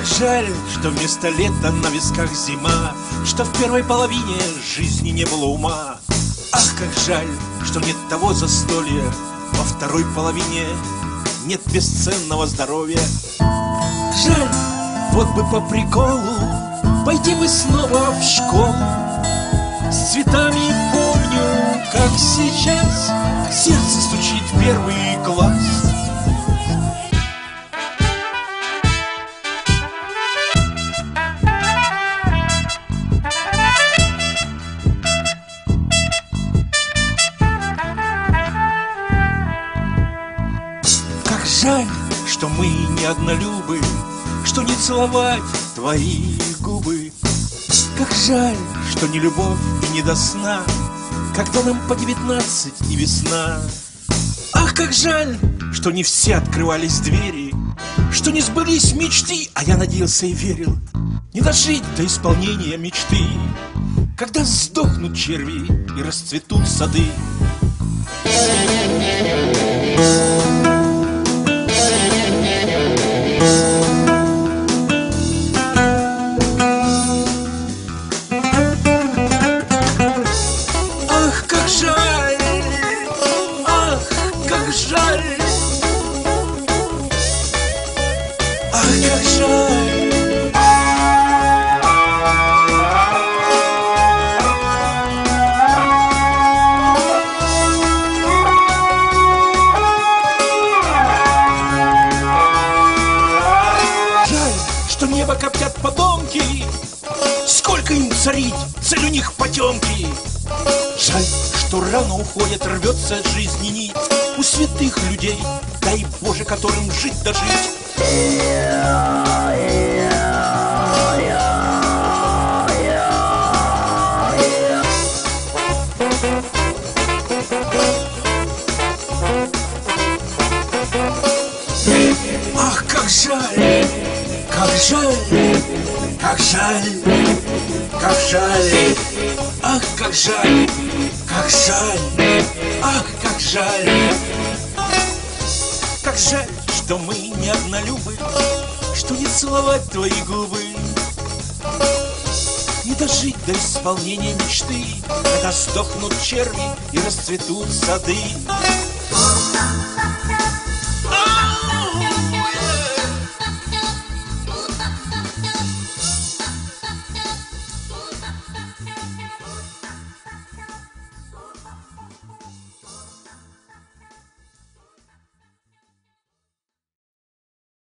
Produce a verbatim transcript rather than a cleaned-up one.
жаль, что вместо лета на висках зима, что в первой половине жизни не было ума. Ах, как жаль, что нет того застолья, во второй половине нет бесценного здоровья. Жаль, вот бы по приколу пойти бы снова в школу. С цветами помню, как сейчас сердце стучит в первый класс. Как жаль, что мы не однолюбы, что не целовать твои губы. Как жаль, что не любовь и не до сна, когда нам по девятнадцать и весна. Ах, как жаль, что не все открывались двери, что не сбылись мечты, а я надеялся и верил. Не дожить до исполнения мечты, когда сдохнут черви и расцветут сады. Ах, как жаль, ах, как жаль, ах, как жаль. Что небо коптят потомки, сколько им царить, цель у них потемки. Жаль, что рано уходит, рвется от жизни нить у святых людей, дай Боже, которым жить да жить. Ах, как жаль, как жаль, как жаль, как жаль, ах, как жаль, как жаль, ах, как жаль. Как жаль, что мы не однолюбы, что не целовать твои губы, не дожить до исполнения мечты, когда сдохнут черви и расцветут сады.